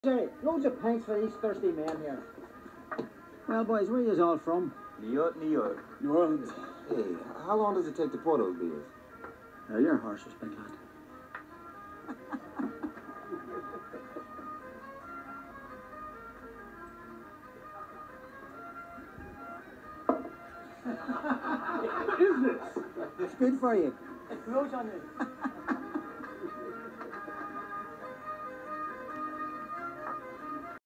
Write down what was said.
Jerry, loads of pints for these thirsty men here. Well, boys, where are you all from? New York, New York. New Orleans. Hey, how long does it take to pour those beers? Your horses, big lad. What is this? It's good for you. It grows on it.